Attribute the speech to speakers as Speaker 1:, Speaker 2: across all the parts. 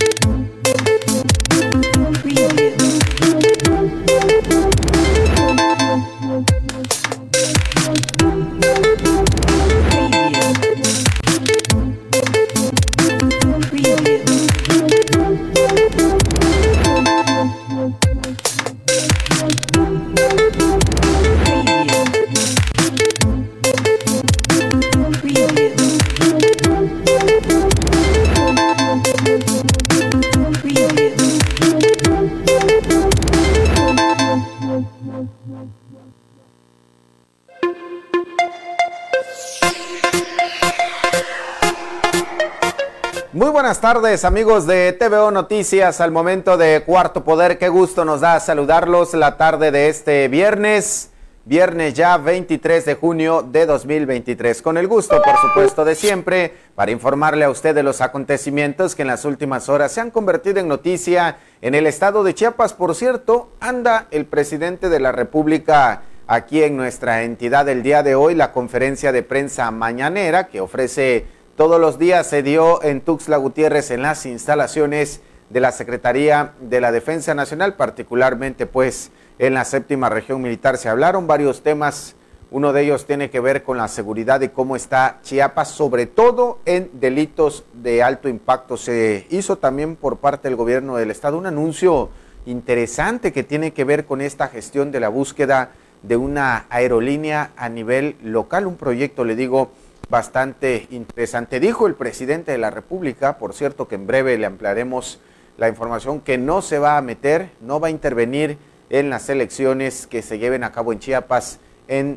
Speaker 1: Muy buenas tardes, amigos de TVO Noticias. Al momento de Cuarto Poder, qué gusto nos da saludarlos la tarde de este viernes ya 23 de junio de 2023. Con el gusto, por supuesto, de siempre, para informarle a usted de los acontecimientos que en las últimas horas se han convertido en noticia en el estado de Chiapas. Por cierto, anda el presidente de la República aquí en nuestra entidad el día de hoy. La conferencia de prensa mañanera que ofrece todos los días se dio en Tuxtla Gutiérrez, en las instalaciones de la Secretaría de la Defensa Nacional, particularmente pues en la 7ª Región Militar. Se hablaron varios temas, uno de ellos tiene que ver con la seguridad y cómo está Chiapas, sobre todo en delitos de alto impacto. Se hizo también por parte del gobierno del estado un anuncio interesante que tiene que ver con esta gestión de la búsqueda de una aerolínea a nivel local, un proyecto, le digo, bastante interesante. Dijo el presidente de la República, por cierto que en breve le ampliaremos la información, que no se va a meter, no va a intervenir en las elecciones que se lleven a cabo en Chiapas en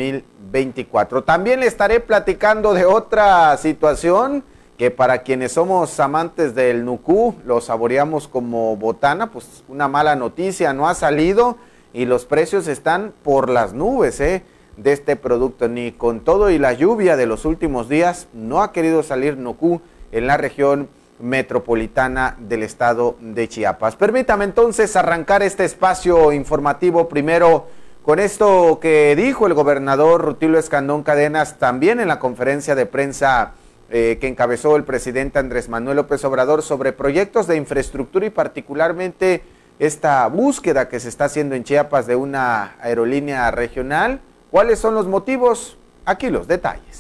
Speaker 1: 2024. También le estaré platicando de otra situación que para quienes somos amantes del nucú, lo saboreamos como botana, pues una mala noticia, no ha salido y los precios están por las nubes, de este producto. Ni con todo y la lluvia de los últimos días no ha querido salir nucú en la región metropolitana del estado de Chiapas. Permítame entonces arrancar este espacio informativo primero con esto que dijo el gobernador Rutilio Escandón Cadenas también en la conferencia de prensa que encabezó el presidente Andrés Manuel López Obrador sobre proyectos de infraestructura y particularmente esta búsqueda que se está haciendo en Chiapas de una aerolínea regional. ¿Cuáles son los motivos? Aquí los detalles.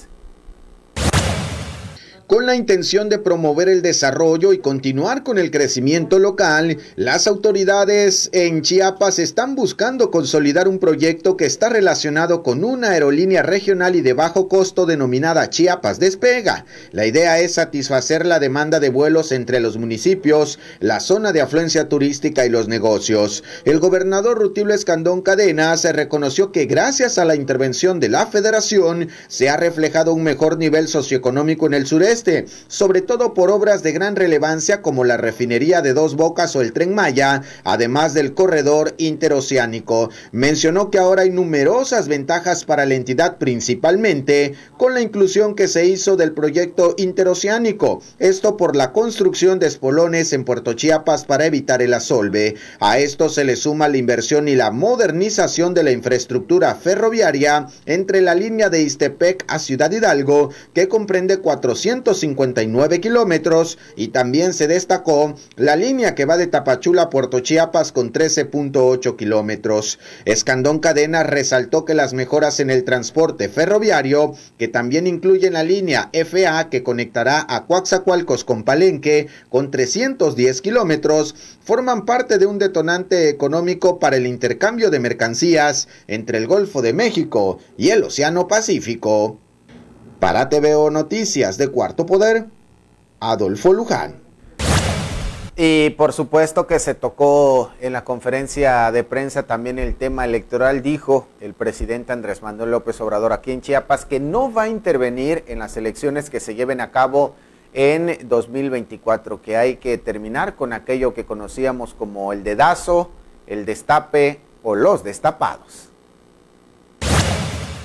Speaker 2: Con la intención de promover el desarrollo y continuar con el crecimiento local, las autoridades en Chiapas están buscando consolidar un proyecto que está relacionado con una aerolínea regional y de bajo costo denominada Chiapas Despega. La idea es satisfacer la demanda de vuelos entre los municipios, la zona de afluencia turística y los negocios. El gobernador Rutilio Escandón Cadenas reconoció que gracias a la intervención de la Federación se ha reflejado un mejor nivel socioeconómico en el sureste, sobre todo por obras de gran relevancia como la refinería de Dos Bocas o el Tren Maya, además del corredor interoceánico. Mencionó que ahora hay numerosas ventajas para la entidad, principalmente con la inclusión que se hizo del proyecto interoceánico, esto por la construcción de espolones en Puerto Chiapas para evitar el asolve. A esto se le suma la inversión y la modernización de la infraestructura ferroviaria entre la línea de Ixtepec a Ciudad Hidalgo, que comprende 459 kilómetros, y también se destacó la línea que va de Tapachula a Puerto Chiapas con 13.8 kilómetros. Escandón Cadenas resaltó que las mejoras en el transporte ferroviario, que también incluyen la línea FA que conectará a Coatzacoalcos con Palenque con 310 kilómetros, forman parte de un detonante económico para el intercambio de mercancías entre el Golfo de México y el Océano Pacífico. Para TVO Noticias de Cuarto Poder, Adolfo Luján.
Speaker 1: Y por supuesto que se tocó en la conferencia de prensa también el tema electoral. Dijo el presidente Andrés Manuel López Obrador aquí en Chiapas que no va a intervenir en las elecciones que se lleven a cabo en 2024, que hay que terminar con aquello que conocíamos como el dedazo, el destape o los destapados.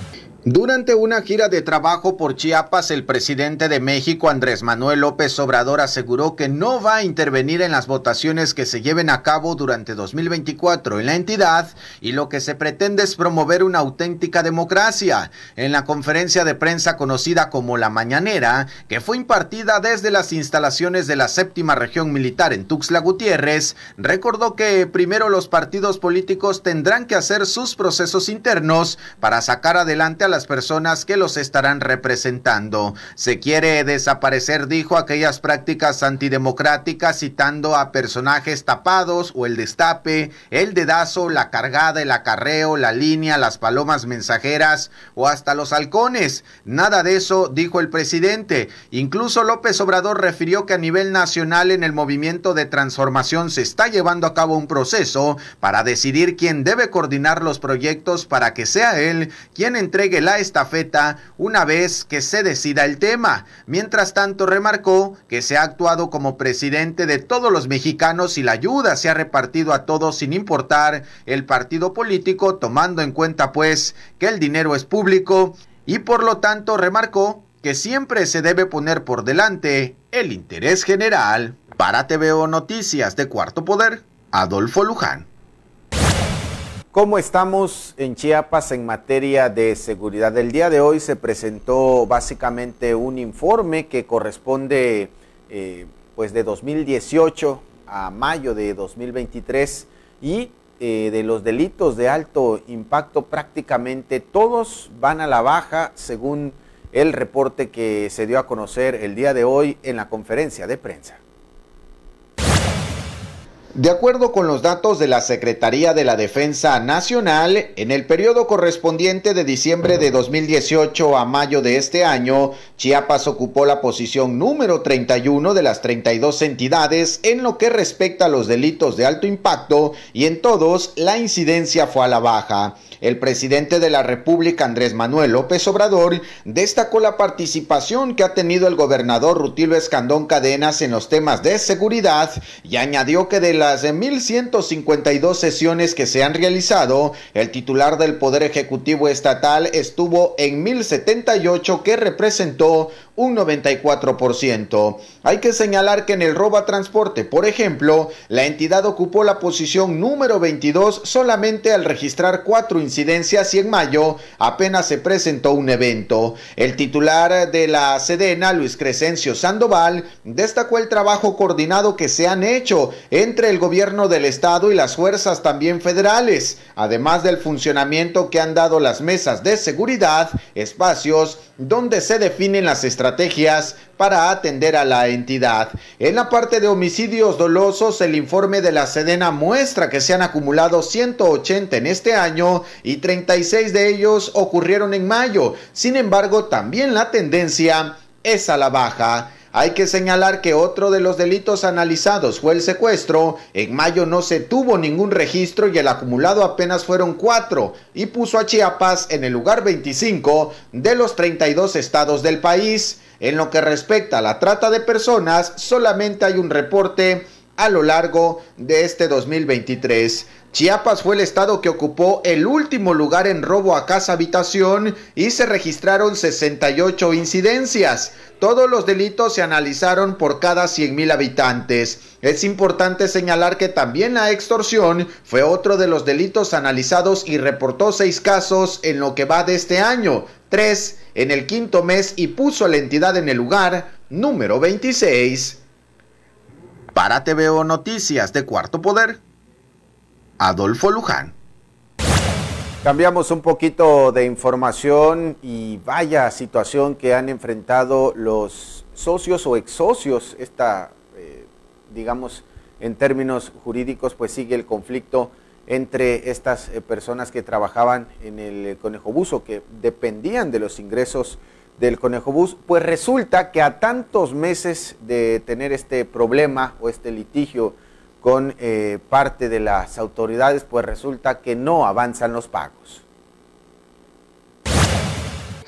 Speaker 2: Durante una gira de trabajo por Chiapas, el presidente de México, Andrés Manuel López Obrador, aseguró que no va a intervenir en las votaciones que se lleven a cabo durante 2024 en la entidad y lo que se pretende es promover una auténtica democracia. En la conferencia de prensa conocida como La Mañanera, que fue impartida desde las instalaciones de la 7ª Región Militar en Tuxtla Gutiérrez, recordó que primero los partidos políticos tendrán que hacer sus procesos internos para sacar adelante a las personas que los estarán representando. Se quiere desaparecer, dijo, aquellas prácticas antidemocráticas, citando a personajes tapados o el destape, el dedazo, la cargada, el acarreo, la línea, las palomas mensajeras o hasta los halcones. Nada de eso, dijo el presidente. Incluso López Obrador refirió que a nivel nacional en el movimiento de transformación se está llevando a cabo un proceso para decidir quién debe coordinar los proyectos para que sea él quien entregue la estafeta una vez que se decida el tema. Mientras tanto, remarcó que se ha actuado como presidente de todos los mexicanos y la ayuda se ha repartido a todos sin importar el partido político, tomando en cuenta pues que el dinero es público y por lo tanto remarcó que siempre se debe poner por delante el interés general. Para TVO Noticias de Cuarto Poder, Adolfo Luján.
Speaker 1: ¿Cómo estamos en Chiapas en materia de seguridad? El día de hoy se presentó básicamente un informe que corresponde pues de 2018 a mayo de 2023 y de los delitos de alto impacto prácticamente todos van a la baja según el reporte que se dio a conocer el día de hoy en la conferencia de prensa.
Speaker 2: De acuerdo con los datos de la Secretaría de la Defensa Nacional, en el periodo correspondiente de diciembre de 2018 a mayo de este año, Chiapas ocupó la posición número 31 de las 32 entidades en lo que respecta a los delitos de alto impacto y en todos la incidencia fue a la baja. El presidente de la República, Andrés Manuel López Obrador, destacó la participación que ha tenido el gobernador Rutilio Escandón Cadenas en los temas de seguridad y añadió que de las 1,152 sesiones que se han realizado, el titular del Poder Ejecutivo Estatal estuvo en 1,078, que representó un 94%. Hay que señalar que en el robo a transporte, por ejemplo, la entidad ocupó la posición número 22 solamente al registrar 4 incidencias y en mayo apenas se presentó un evento. El titular de la Sedena, Luis Crescencio Sandoval, destacó el trabajo coordinado que se han hecho entre el gobierno del estado y las fuerzas también federales, además del funcionamiento que han dado las mesas de seguridad, espacios donde se definen las estrategias para atender a la entidad. En la parte de homicidios dolosos, el informe de la Sedena muestra que se han acumulado 180 en este año y 36 de ellos ocurrieron en mayo. Sin embargo, también la tendencia es a la baja. Hay que señalar que otro de los delitos analizados fue el secuestro. En mayo no se tuvo ningún registro y el acumulado apenas fueron 4 y puso a Chiapas en el lugar 25 de los 32 estados del país. En lo que respecta a la trata de personas, solamente hay un reporte a lo largo de este 2023. Chiapas fue el estado que ocupó el último lugar en robo a casa-habitación y se registraron 68 incidencias. Todos los delitos se analizaron por cada 100,000 habitantes. Es importante señalar que también la extorsión fue otro de los delitos analizados y reportó 6 casos en lo que va de este año, 3 en el quinto mes y puso a la entidad en el lugar número 26. Para TVO Noticias de Cuarto Poder, Adolfo Luján.
Speaker 1: Cambiamos un poquito de información y vaya situación que han enfrentado los socios o ex-socios. Digamos, en términos jurídicos, pues sigue el conflicto entre estas personas que trabajaban en el Conejo Bus o que dependían de los ingresos del Conejo Bus. Pues resulta que a tantos meses de tener este problema o este litigio con parte de las autoridades, pues resulta que no avanzan los pagos.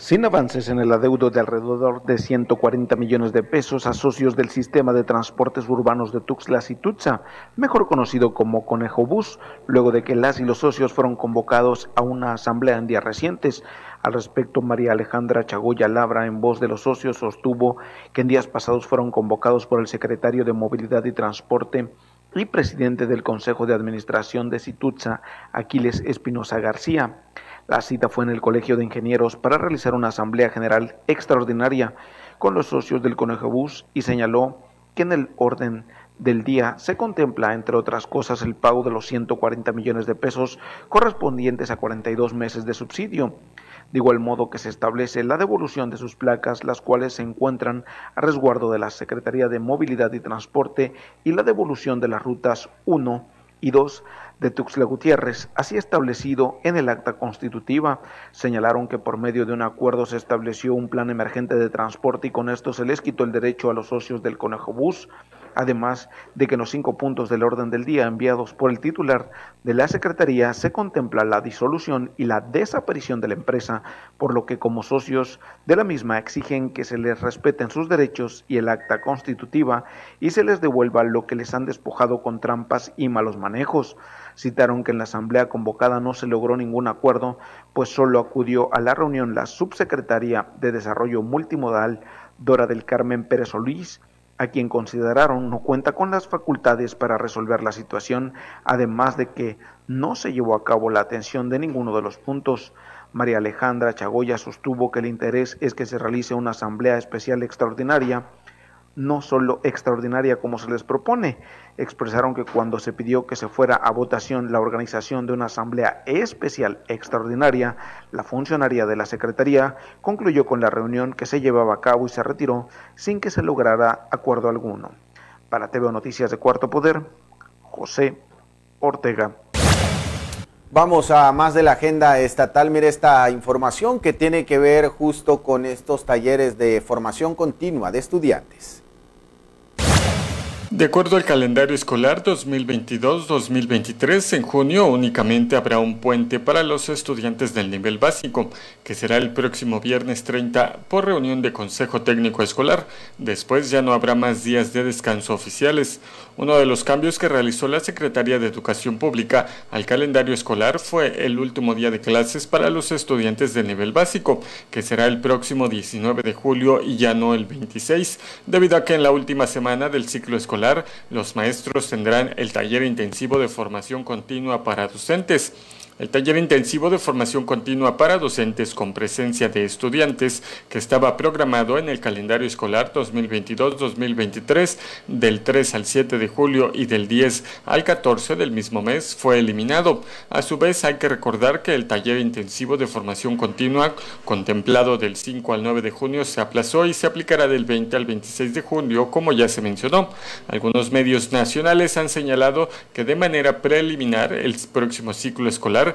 Speaker 3: Sin avances en el adeudo de alrededor de 140 millones de pesos a socios del sistema de transportes urbanos de Tuxtlas y Tutsa, mejor conocido como Conejo Bus, luego de que las y los socios fueron convocados a una asamblea en días recientes. Al respecto, María Alejandra Chagoya Labra, en voz de los socios, sostuvo que en días pasados fueron convocados por el secretario de Movilidad y Transporte y presidente del Consejo de Administración de Situtsa, Aquiles Espinosa García. La cita fue en el Colegio de Ingenieros para realizar una asamblea general extraordinaria con los socios del Conejo Bus y señaló que en el orden del día se contempla, entre otras cosas, el pago de los 140 millones de pesos correspondientes a 42 meses de subsidio. De igual modo que se establece la devolución de sus placas, las cuales se encuentran a resguardo de la Secretaría de Movilidad y Transporte, y la devolución de las rutas 1 y 2 de Tuxtla Gutiérrez, así establecido en el acta constitutiva. Señalaron que por medio de un acuerdo se estableció un plan emergente de transporte y con esto se les quitó el derecho a los socios del Conejo Bus, además de que en los 5 puntos del orden del día enviados por el titular de la Secretaría se contempla la disolución y la desaparición de la empresa, por lo que como socios de la misma exigen que se les respeten sus derechos y el acta constitutiva y se les devuelva lo que les han despojado con trampas y malos manejos. Citaron que en la asamblea convocada no se logró ningún acuerdo, pues solo acudió a la reunión la subsecretaria de Desarrollo Multimodal, Dora del Carmen Pérez Solís, a quien consideraron no cuenta con las facultades para resolver la situación, además de que no se llevó a cabo la atención de ninguno de los puntos. María Alejandra Chagoya sostuvo que el interés es que se realice una asamblea especial extraordinaria, no solo extraordinaria como se les propone. Expresaron que cuando se pidió que se fuera a votación la organización de una asamblea especial extraordinaria, la funcionaria de la Secretaría concluyó con la reunión que se llevaba a cabo y se retiró sin que se lograra acuerdo alguno. Para TVO Noticias de Cuarto Poder, José Ortega.
Speaker 1: Vamos a más de la agenda estatal. Mire esta información que tiene que ver justo con estos talleres de formación continua de estudiantes.
Speaker 4: De acuerdo al calendario escolar 2022-2023, en junio únicamente habrá un puente para los estudiantes del nivel básico, que será el próximo viernes 30 por reunión de Consejo Técnico Escolar. Después ya no habrá más días de descanso oficiales. Uno de los cambios que realizó la Secretaría de Educación Pública al calendario escolar fue el último día de clases para los estudiantes del nivel básico, que será el próximo 19 de julio y ya no el 26, debido a que en la última semana del ciclo escolar los maestros tendrán el taller intensivo de formación continua para docentes. El taller intensivo de formación continua para docentes con presencia de estudiantes, que estaba programado en el calendario escolar 2022-2023 del 3 al 7 de julio y del 10 al 14 del mismo mes, fue eliminado. A su vez, hay que recordar que el taller intensivo de formación continua, contemplado del 5 al 9 de junio, se aplazó y se aplicará del 20 al 26 de julio, como ya se mencionó. Algunos medios nacionales han señalado que de manera preliminar el próximo ciclo escolar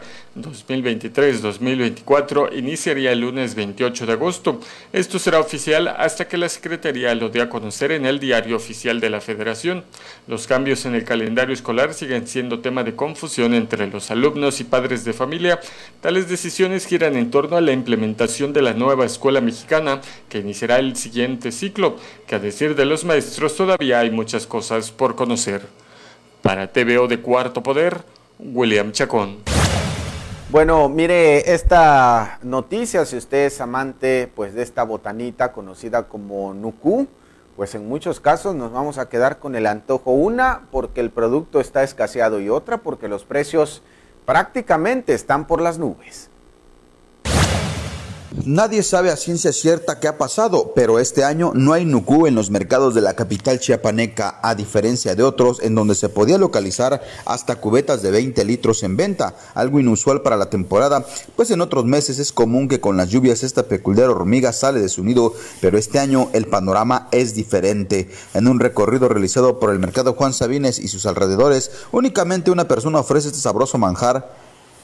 Speaker 4: 2023-2024 iniciaría el lunes 28 de agosto. Esto será oficial hasta que la Secretaría lo dé a conocer en el Diario Oficial de la Federación. Los cambios en el calendario escolar siguen siendo tema de confusión entre los alumnos y padres de familia. Tales decisiones giran en torno a la implementación de la nueva escuela mexicana, que iniciará el siguiente ciclo, que a decir de los maestros todavía hay muchas cosas por conocer. Para TVO de Cuarto Poder, William Chacón.
Speaker 1: Bueno, mire esta noticia, si usted es amante pues de esta botanita conocida como nucú, pues en muchos casos nos vamos a quedar con el antojo. Una, porque el producto está escaseado, y otra, porque los precios prácticamente están por las nubes.
Speaker 5: Nadie sabe a ciencia cierta qué ha pasado, pero este año no hay nucú en los mercados de la capital chiapaneca, a diferencia de otros en donde se podía localizar hasta cubetas de 20 litros en venta, algo inusual para la temporada, pues en otros meses es común que con las lluvias esta peculiar hormiga sale de su nido, pero este año el panorama es diferente. En un recorrido realizado por el mercado Juan Sabines y sus alrededores, únicamente una persona ofrece este sabroso manjar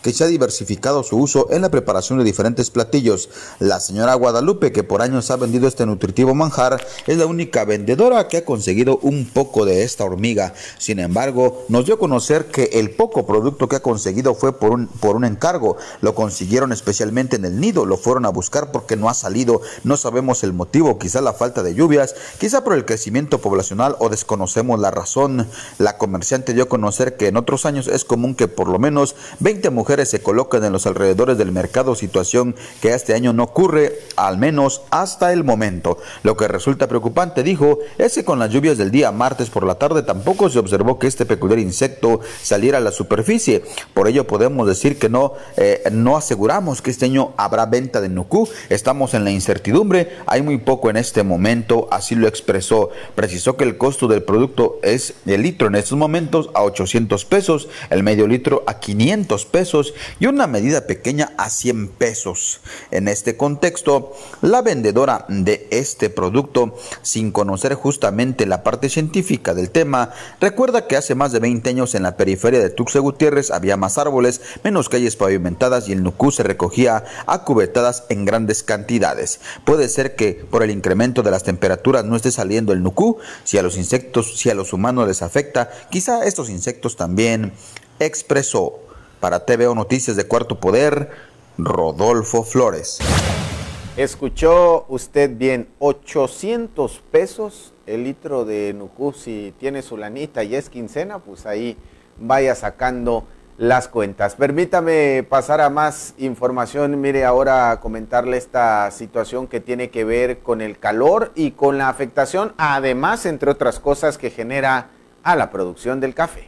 Speaker 5: que se ha diversificado su uso en la preparación de diferentes platillos. La señora Guadalupe, que por años ha vendido este nutritivo manjar, es la única vendedora que ha conseguido un poco de esta hormiga. Sin embargo, nos dio a conocer que el poco producto que ha conseguido fue por un encargo. Lo consiguieron especialmente en el nido, lo fueron a buscar porque no ha salido. No sabemos el motivo, quizá la falta de lluvias, quizá por el crecimiento poblacional o desconocemos la razón. La comerciante dio a conocer que en otros años es común que por lo menos 20 mujeres se coloquen en los alrededores del mercado, situación que este año no ocurre, al menos hasta el momento. Lo que resulta preocupante, dijo, es que con las lluvias del día martes por la tarde tampoco se observó que este peculiar insecto saliera a la superficie. Por ello podemos decir que no aseguramos que este año habrá venta de nucú. Estamos en la incertidumbre, hay muy poco en este momento, así lo expresó. Precisó que el costo del producto es el litro en estos momentos a 800 pesos, el medio litro a 500 pesos y una medida pequeña a 100 pesos. En este contexto, la vendedora de este producto, sin conocer justamente la parte científica del tema, recuerda que hace más de 20 años en la periferia de Tuxtla Gutiérrez había más árboles, menos calles pavimentadas y el nucú se recogía a cubetadas en grandes cantidades. Puede ser que por el incremento de las temperaturas no esté saliendo el nucú. Si a los insectos, si a los humanos les afecta, quizá estos insectos también, expresó. Para TVO Noticias de Cuarto Poder, Rodolfo Flores.
Speaker 1: Escuchó usted bien, 800 pesos el litro de nucú. Si tiene su lanita y es quincena, pues ahí vaya sacando las cuentas. Permítame pasar a más información. Mire, ahora comentarle esta situación que tiene que ver con el calor y con la afectación, además, entre otras cosas, que genera a la producción del café.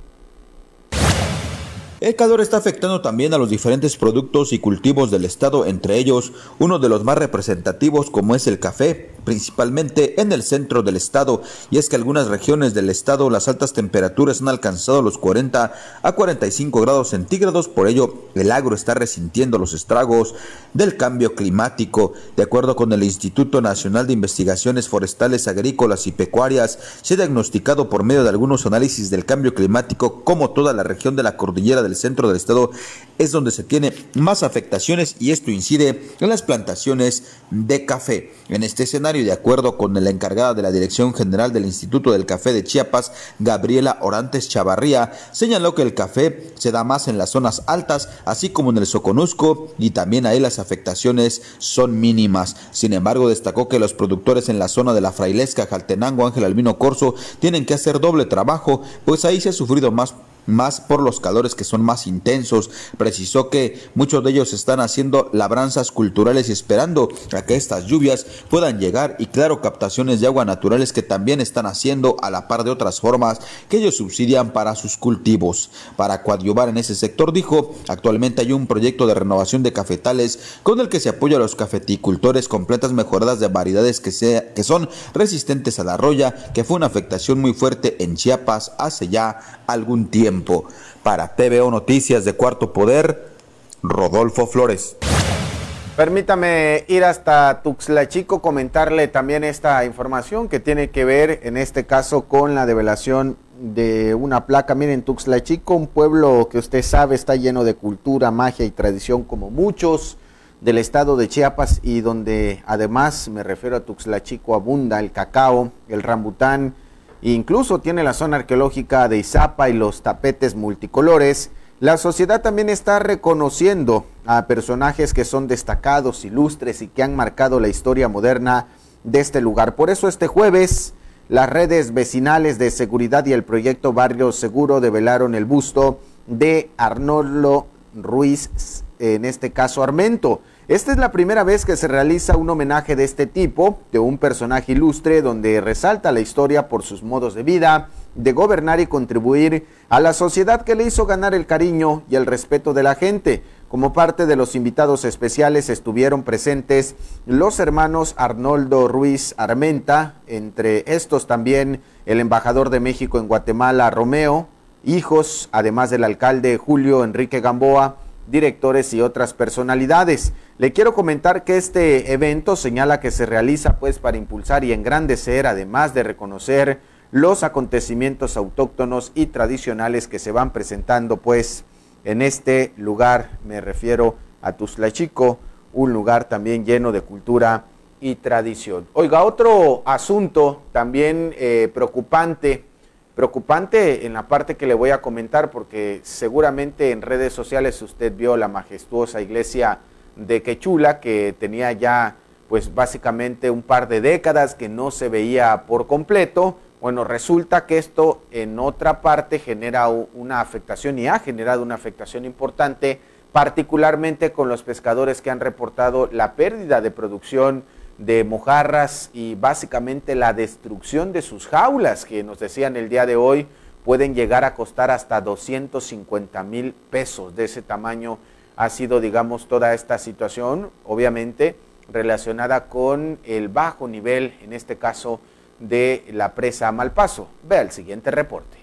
Speaker 5: El calor está afectando también a los diferentes productos y cultivos del estado, entre ellos uno de los más representativos como es el café, principalmente en el centro del estado, y es que algunas regiones del estado las altas temperaturas han alcanzado los 40 a 45 grados centígrados, por ello el agro está resintiendo los estragos del cambio climático. De acuerdo con el Instituto Nacional de Investigaciones Forestales, Agrícolas y Pecuarias, se ha diagnosticado por medio de algunos análisis del cambio climático como toda la región de la cordillera del centro del estado es donde se tiene más afectaciones, y esto incide en las plantaciones de café. En este escenario, de acuerdo con la encargada de la Dirección General del Instituto del Café de Chiapas, Gabriela Orantes Chavarría, señaló que el café se da más en las zonas altas, así como en el Soconusco, y también ahí las afectaciones son mínimas. Sin embargo, destacó que los productores en la zona de La Frailesca, Jaltenango, Ángel Albino Corzo, tienen que hacer doble trabajo, pues ahí se ha sufrido más por los calores que son más intensos. Precisó que muchos de ellos están haciendo labranzas culturales y esperando a que estas lluvias puedan llegar, y claro, captaciones de agua naturales que también están haciendo a la par de otras formas que ellos subsidian para sus cultivos. Para coadyuvar en ese sector, dijo, actualmente hay un proyecto de renovación de cafetales con el que se apoya a los cafeticultores con plantas mejoradas de variedades que son resistentes a la roya, que fue una afectación muy fuerte en Chiapas hace ya algún tiempo. Para TVO Noticias de Cuarto Poder, Rodolfo Flores.
Speaker 1: Permítame ir hasta Tuxtla Chico, comentarle también esta información que tiene que ver, en este caso, con la develación de una placa. Miren, Tuxtla Chico, un pueblo que usted sabe está lleno de cultura, magia y tradición como muchos del estado de Chiapas, y donde además, me refiero a Tuxtla Chico, abunda el cacao, el rambután, incluso tiene la zona arqueológica de Izapa y los tapetes multicolores. La sociedad también está reconociendo a personajes que son destacados, ilustres y que han marcado la historia moderna de este lugar. Por eso este jueves las redes vecinales de seguridad y el proyecto Barrio Seguro develaron el busto de Arnoldo Ruiz, en este caso Armento. Esta es la primera vez que se realiza un homenaje de este tipo, de un personaje ilustre, donde resalta la historia por sus modos de vida, de gobernar y contribuir a la sociedad que le hizo ganar el cariño y el respeto de la gente. Como parte de los invitados especiales estuvieron presentes los hermanos Arnoldo Ruiz Armenta, entre estos también el embajador de México en Guatemala, Romeo, hijos, además del alcalde Julio Enrique Gamboa, directores y otras personalidades. Le quiero comentar que este evento señala que se realiza pues para impulsar y engrandecer, además de reconocer los acontecimientos autóctonos y tradicionales que se van presentando pues en este lugar, me refiero a Tuxtlachico, un lugar también lleno de cultura y tradición. Oiga, otro asunto también preocupante en la parte que le voy a comentar, porque seguramente en redes sociales usted vio la majestuosa iglesia de Quechula, que tenía ya pues básicamente un par de décadas que no se veía por completo. Bueno, resulta que esto en otra parte genera una afectación y ha generado una afectación importante, particularmente con los pescadores que han reportado la pérdida de producción de mojarras y básicamente la destrucción de sus jaulas, que nos decían el día de hoy pueden llegar a costar hasta 250,000 pesos. De ese tamaño ha sido, digamos, toda esta situación, obviamente relacionada con el bajo nivel, en este caso, de la presa Malpaso. Vea el siguiente reporte.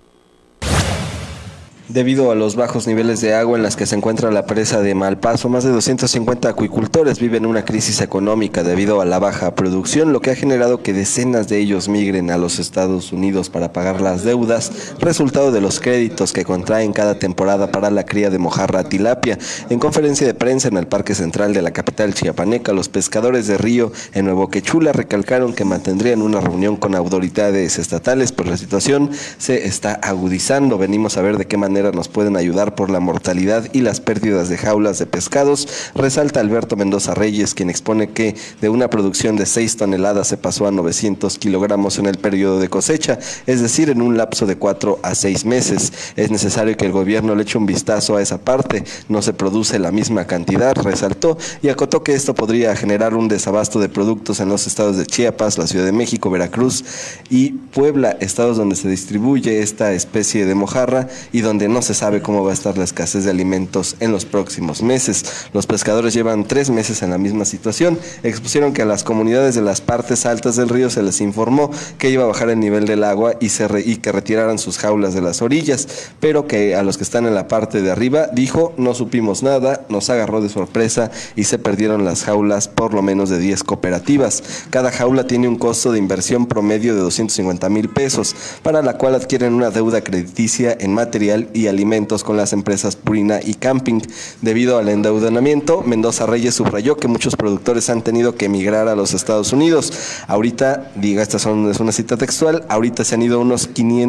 Speaker 6: Debido a los bajos niveles de agua en las que se encuentra la presa de Malpaso, más de 250 acuicultores viven una crisis económica debido a la baja producción, lo que ha generado que decenas de ellos migren a los Estados Unidos para pagar las deudas, resultado de los créditos que contraen cada temporada para la cría de mojarra tilapia. En conferencia de prensa en el Parque Central de la capital chiapaneca, los pescadores de río en Nuevo Quechula recalcaron que mantendrían una reunión con autoridades estatales, pues la situación se está agudizando. Venimos a ver de qué manera nos pueden ayudar por la mortalidad y las pérdidas de jaulas de pescados, resalta Alberto Mendoza Reyes, quien expone que de una producción de 6 toneladas se pasó a 900 kilogramos en el periodo de cosecha, es decir, en un lapso de 4 a 6 meses. Es necesario que el gobierno le eche un vistazo a esa parte, no se produce la misma cantidad, resaltó, y acotó que esto podría generar un desabasto de productos en los estados de Chiapas, la Ciudad de México, Veracruz y Puebla, estados donde se distribuye esta especie de mojarra y donde no se sabe cómo va a estar la escasez de alimentos en los próximos meses. Los pescadores llevan 3 meses en la misma situación. Expusieron que a las comunidades de las partes altas del río se les informó que iba a bajar el nivel del agua y que retiraran sus jaulas de las orillas, pero que a los que están en la parte de arriba, dijo, no supimos nada, nos agarró de sorpresa y se perdieron las jaulas por lo menos de 10 cooperativas. Cada jaula tiene un costo de inversión promedio de 250,000 pesos, para la cual adquieren una deuda crediticia en material y alimentos con las empresas Purina y Camping. Debido al endeudamiento, Mendoza Reyes subrayó que muchos productores han tenido que emigrar a los Estados Unidos. Ahorita, es una cita textual, ahorita se han ido unos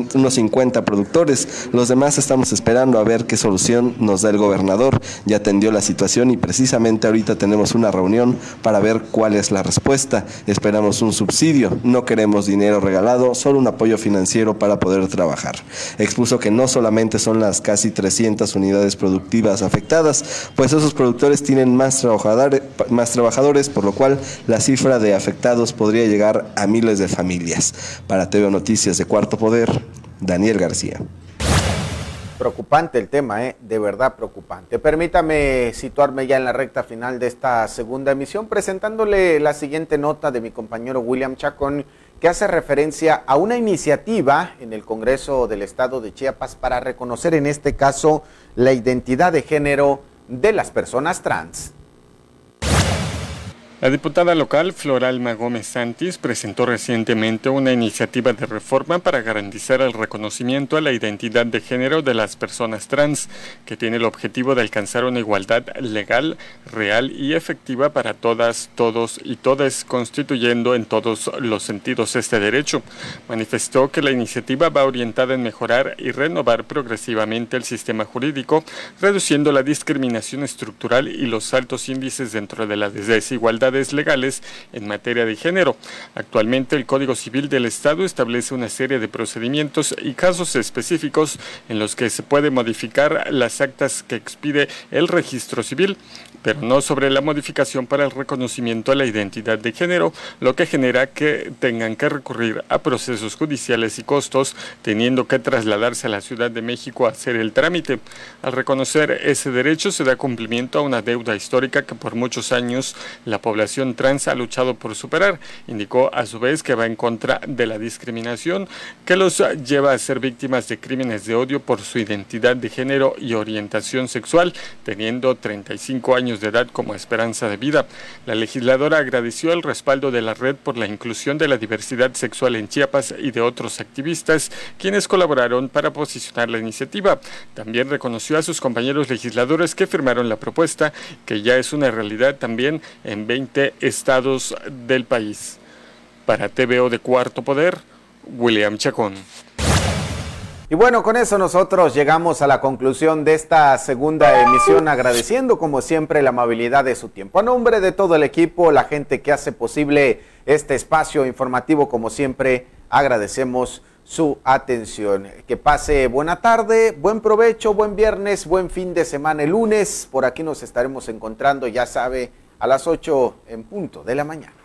Speaker 6: 50 productores, los demás estamos esperando a ver qué solución nos da el gobernador. Ya atendió la situación y precisamente ahorita tenemos una reunión para ver cuál es la respuesta. Esperamos un subsidio, no queremos dinero regalado, solo un apoyo financiero para poder trabajar. Expuso que no solamente son las casi 300 unidades productivas afectadas, pues esos productores tienen más trabajadores, por lo cual la cifra de afectados podría llegar a miles de familias. Para TV Noticias de Cuarto Poder, Daniel García.
Speaker 1: Preocupante el tema, de verdad preocupante. Permítame situarme ya en la recta final de esta segunda emisión, presentándole la siguiente nota de mi compañero William Chacón, que hace referencia a una iniciativa en el Congreso del Estado de Chiapas para reconocer en este caso la identidad de género de las personas trans.
Speaker 4: La diputada local Floralma Gómez Santis presentó recientemente una iniciativa de reforma para garantizar el reconocimiento a la identidad de género de las personas trans, que tiene el objetivo de alcanzar una igualdad legal, real y efectiva para todas, todos y todes, constituyendo en todos los sentidos este derecho. Manifestó que la iniciativa va orientada en mejorar y renovar progresivamente el sistema jurídico, reduciendo la discriminación estructural y los altos índices dentro de las desigualdades legales en materia de género. Actualmente el Código Civil del Estado establece una serie de procedimientos y casos específicos en los que se puede modificar las actas que expide el registro civil, pero no sobre la modificación para el reconocimiento a la identidad de género, lo que genera que tengan que recurrir a procesos judiciales y costos, teniendo que trasladarse a la Ciudad de México a hacer el trámite. Al reconocer ese derecho se da cumplimiento a una deuda histórica que por muchos años la población trans ha luchado por superar. Indicó a su vez que va en contra de la discriminación que los lleva a ser víctimas de crímenes de odio por su identidad de género y orientación sexual, teniendo 35 años años de edad como esperanza de vida. La legisladora agradeció el respaldo de la red por la inclusión de la diversidad sexual en Chiapas y de otros activistas, quienes colaboraron para posicionar la iniciativa. También reconoció a sus compañeros legisladores que firmaron la propuesta, que ya es una realidad también en 20 estados del país. Para TVO de Cuarto Poder, William Chacón.
Speaker 1: Y bueno, con eso nosotros llegamos a la conclusión de esta segunda emisión, agradeciendo como siempre la amabilidad de su tiempo. A nombre de todo el equipo, la gente que hace posible este espacio informativo, como siempre, agradecemos su atención. Que pase buena tarde, buen provecho, buen viernes, buen fin de semana. El lunes por aquí nos estaremos encontrando, ya sabe, a las 8 en punto de la mañana.